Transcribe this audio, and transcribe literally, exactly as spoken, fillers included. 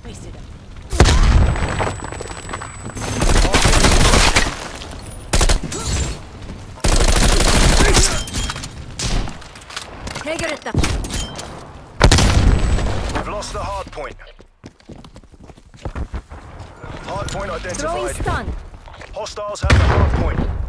Wasted him. Take it at the... We've lost the hard point. Hard point Throwing identified. stun. Hostiles have the hard point.